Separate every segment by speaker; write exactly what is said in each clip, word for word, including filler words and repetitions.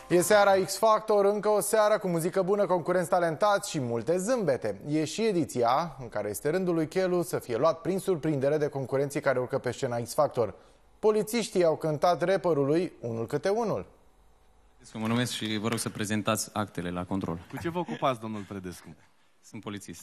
Speaker 1: E seara X Factor, încă o seară cu muzică bună, concurenți talentați și multe zâmbete. E și ediția în care este rândul lui Chelu să fie luat prin surprindere de concurenții care urcă pe scena X Factor. Polițiștii au cântat rapperului unul câte unul.
Speaker 2: Mă numesc și vă rog să prezentați actele la control.
Speaker 3: Cu ce vă ocupați, domnul Predescu?
Speaker 2: Sunt polițist.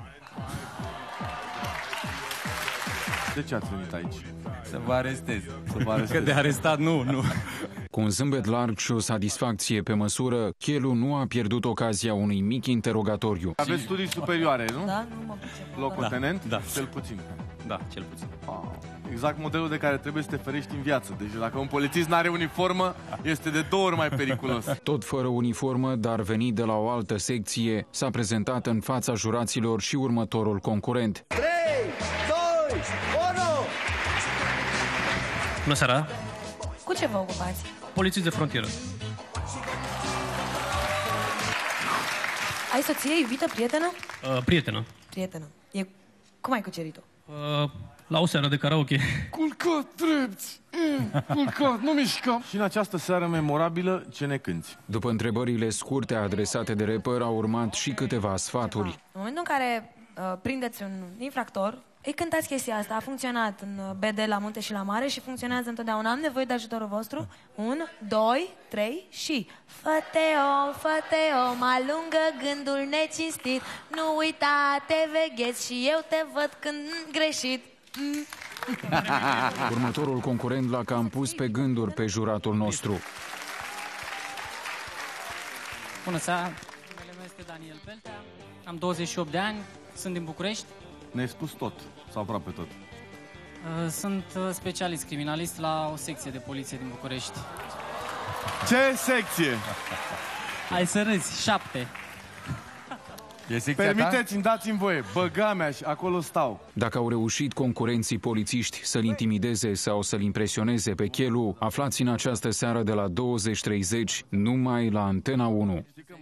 Speaker 3: De ce ați venit aici?
Speaker 2: Să vă arestez.
Speaker 3: Să vă arestez.
Speaker 2: Că de arestat nu, nu.
Speaker 4: Cu un zâmbet larg și o satisfacție pe măsură, Chelu nu a pierdut ocazia unui mic interogatoriu.
Speaker 3: Aveți studii superioare, nu?
Speaker 5: Da, nu mă pricep.
Speaker 3: Locotenent?
Speaker 2: Da.
Speaker 3: Cel puțin.
Speaker 2: Da, cel puțin.
Speaker 3: Exact modelul de care trebuie să te ferești în viață. Deci dacă un polițist n-are uniformă, este de două ori mai periculos.
Speaker 4: Tot fără uniformă, dar venit de la o altă secție, s-a prezentat în fața juraților și următorul concurent.
Speaker 6: trei, doi, unu!
Speaker 7: Bună seara!
Speaker 5: Cu ce vă ocupați?
Speaker 7: Polițist de frontieră.
Speaker 5: Ai soție, iubită, prietenă?
Speaker 7: Uh, prietenă.
Speaker 5: Prietenă. E... Cum ai cucerit-o?
Speaker 7: Uh, la o seară de karaoke.
Speaker 3: Culcat drept! Mm, culcat, nu mișcăm! Și în această seară memorabilă, ce ne cânti?
Speaker 4: După întrebările scurte adresate de rapper, au urmat și câteva sfaturi.
Speaker 5: În momentul în care uh, prindeți un infractor, îi cântați chestia asta. A funcționat în B D la munte și la mare și funcționează întotdeauna. Am nevoie de ajutorul vostru. Un, doi, trei și... Fă-te-o, fă-te-o, mă alungă gândul necinstit. Nu uita, te vegheți și eu te văd când greșit. Mm.
Speaker 4: Următorul concurent l-a cam pus pe gânduri pe juratul nostru.
Speaker 8: Bună seara, numele meu este Daniel Peltea, am douăzeci și opt de ani, sunt din București.
Speaker 3: Ne-ai spus tot, sau aproape tot.
Speaker 8: Sunt specialist criminalist la o secție de poliție din București.
Speaker 3: Ce secție?
Speaker 8: Hai să râzi, șapte.
Speaker 2: E secția
Speaker 3: Permiteți-mi, dați-mi voie, băga mea și acolo stau.
Speaker 4: Dacă au reușit concurenții polițiști să-l intimideze sau să-l impresioneze pe Chelu, aflați în această seară de la douăzeci treizeci numai la Antena unu.